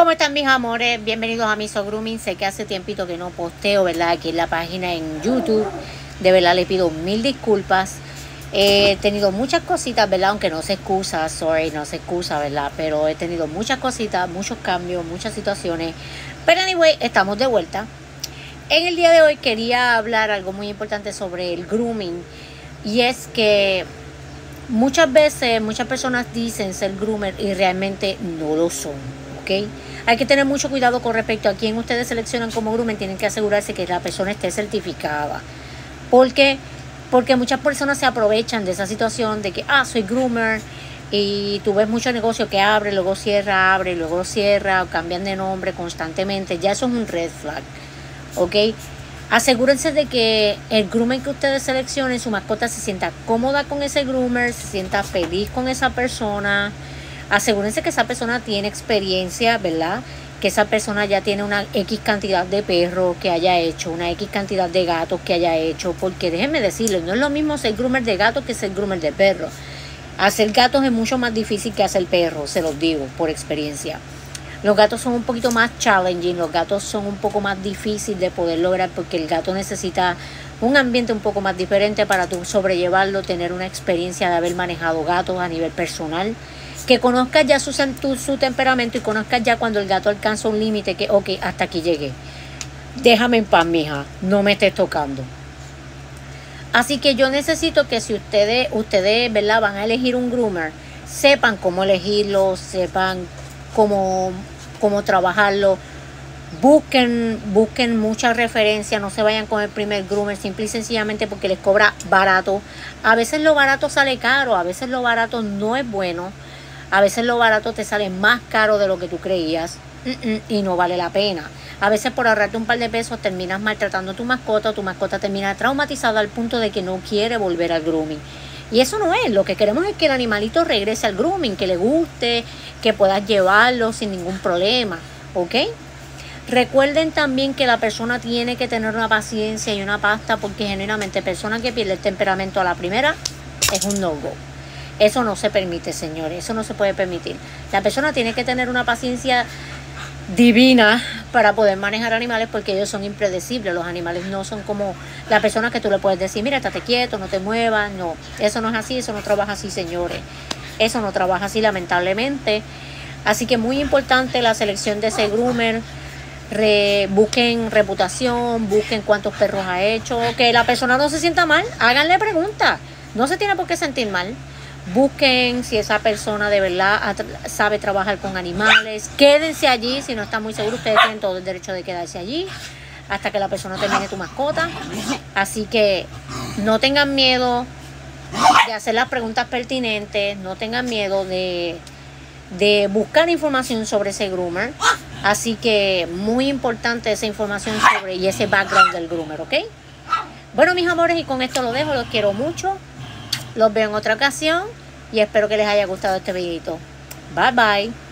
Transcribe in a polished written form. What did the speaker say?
¿Cómo están mis amores? Bienvenidos a Miso Grooming. Sé que hace tiempito que no posteo, ¿verdad? Aquí en la página en YouTube. De verdad le pido mil disculpas. He tenido muchas cositas, ¿verdad? Aunque no se excusa, no se excusa, ¿verdad? Pero he tenido muchas cositas, muchos cambios, muchas situaciones. Pero anyway, estamos de vuelta. En el día de hoy quería hablar algo muy importante sobre el grooming. Y es que muchas veces, muchas personas dicen ser groomer y realmente no lo son, ¿ok? Hay que tener mucho cuidado con respecto a quién ustedes seleccionan como groomer. Tienen que asegurarse que la persona esté certificada. Porque muchas personas se aprovechan de esa situación de que, soy groomer, y tú ves muchos negocios que abre, luego cierra, o cambian de nombre constantemente. Ya eso es un red flag, ¿ok? Asegúrense de que el groomer que ustedes seleccionen, su mascota se sienta cómoda con ese groomer, se sienta feliz con esa persona. Asegúrense que esa persona tiene experiencia, ¿verdad? Que esa persona ya tiene una X cantidad de perros que haya hecho, una X cantidad de gatos que haya hecho. Porque déjenme decirles, no es lo mismo ser groomer de gatos que ser groomer de perros. Hacer gatos es mucho más difícil que hacer perros, se los digo por experiencia. Los gatos son un poquito más challenging, los gatos son un poco más difíciles de poder lograr porque el gato necesita un ambiente un poco más diferente para tú sobrellevarlo, tener una experiencia de haber manejado gatos a nivel personal, que conozcas ya su temperamento y conozcas ya cuando el gato alcanza un límite que, ok, hasta aquí llegué. Déjame en paz, mija, no me estés tocando. Así que yo necesito que si ustedes, ¿verdad?, van a elegir un groomer, sepan cómo elegirlo, sepan cómo trabajarlo. Busquen muchas referencias, no se vayan con el primer groomer simple y sencillamente porque les cobra barato. A veces lo barato sale caro, a veces lo barato no es bueno, a veces lo barato te sale más caro de lo que tú creías y no vale la pena. A veces por ahorrarte un par de pesos terminas maltratando a tu mascota, o tu mascota termina traumatizada al punto de que no quiere volver al grooming. Y eso no es, lo que queremos es que el animalito regrese al grooming, que le guste, que puedas llevarlo sin ningún problema, ¿ok? Recuerden también que la persona tiene que tener una paciencia y una pasta, porque genuinamente persona que pierde el temperamento a la primera es un no-go. Eso no se permite, señores, eso no se puede permitir. La persona tiene que tener una paciencia divina para poder manejar animales, porque ellos son impredecibles. Los animales no son como la persona que tú le puedes decir, mira, estate quieto, no te muevas. No, eso no es así, eso no trabaja así, señores. Eso no trabaja así, lamentablemente. Así que muy importante la selección de ese groomer. Busquen reputación, busquen cuántos perros ha hecho, que la persona no se sienta mal, háganle preguntas, no se tiene por qué sentir mal. Busquen si esa persona de verdad sabe trabajar con animales. Quédense allí, si no están muy seguros, ustedes tienen todo el derecho de quedarse allí hasta que la persona termine tu mascota. Así que no tengan miedo de hacer las preguntas pertinentes, no tengan miedo de buscar información sobre ese groomer. Así que muy importante esa información sobre y ese background del groomer, ¿ok? Bueno, mis amores, y con esto lo dejo. Los quiero mucho. Los veo en otra ocasión y espero que les haya gustado este videito. Bye bye.